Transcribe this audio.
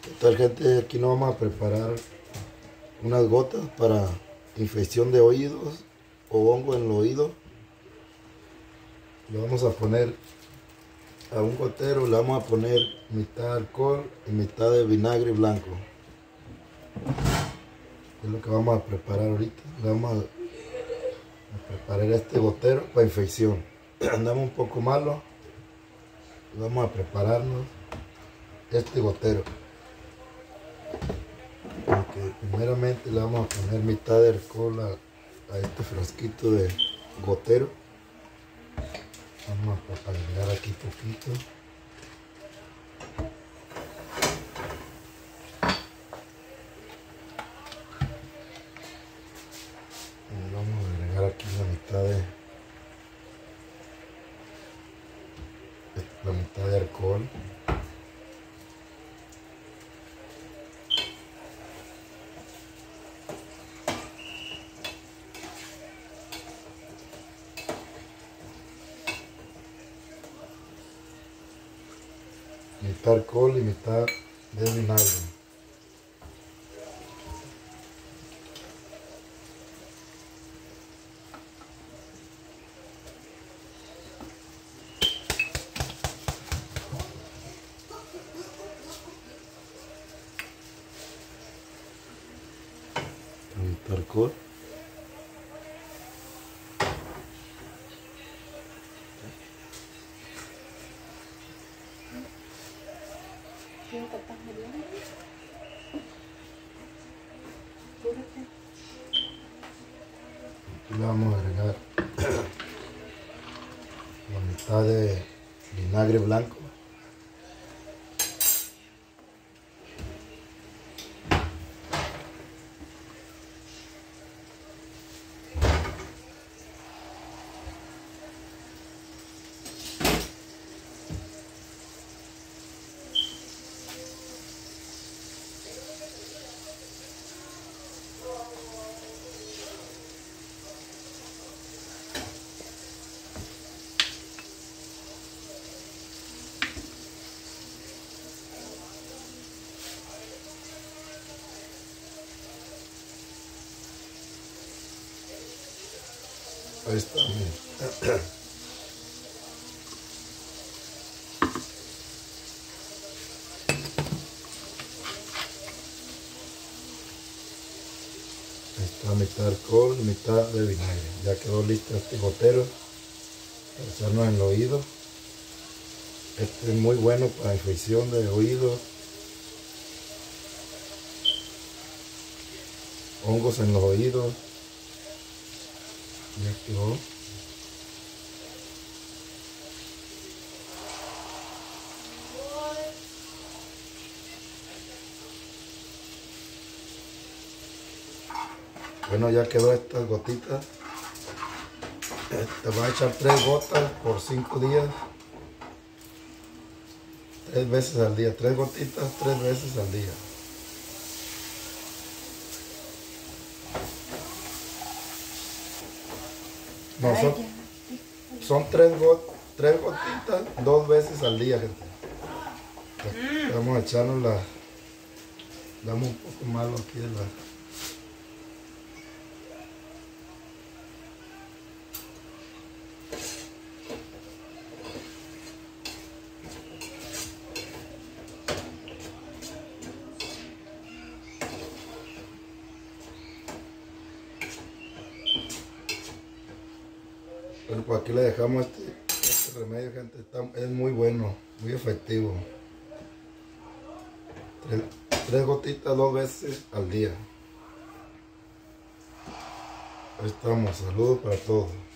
¿Qué tal, gente? Aquí nos vamos a preparar unas gotas para infección de oídos o hongo en el oído. Le vamos a poner a un gotero, le vamos a poner mitad de alcohol y mitad de vinagre blanco. Es lo que vamos a preparar ahorita. Le vamos a preparar este gotero para infección. Andamos un poco malo. Vamos a prepararnos este gotero. Porque primeramente le vamos a poner mitad de alcohol a este frasquito de gotero. Vamos a agregar aquí poquito. Y vamos a agregar aquí la mitad de alcohol. Mitad alcohol y mitad de vinagre. Mitad alcohol. Aquí le vamos a agregar la mitad de vinagre blanco. Ahí está, miren. Está mitad de alcohol y mitad de vinagre. Ya quedó listo este gotero para echarnos en el oído. Este es muy bueno para infección de oído, hongos en los oídos. Ya quedó. Bueno, ya quedó estas gotitas. Te voy a echar 3 gotas por 5 días. 3 veces al día. 3 gotitas, 3 veces al día. No, son 3 gotitas, 2 veces al día, gente. Vamos a echarnos damos un poco malo aquí de la... Bueno, pues aquí le dejamos este remedio, gente. Es muy bueno, muy efectivo. 3 gotitas 2 veces al día. Ahí estamos. Saludos para todos.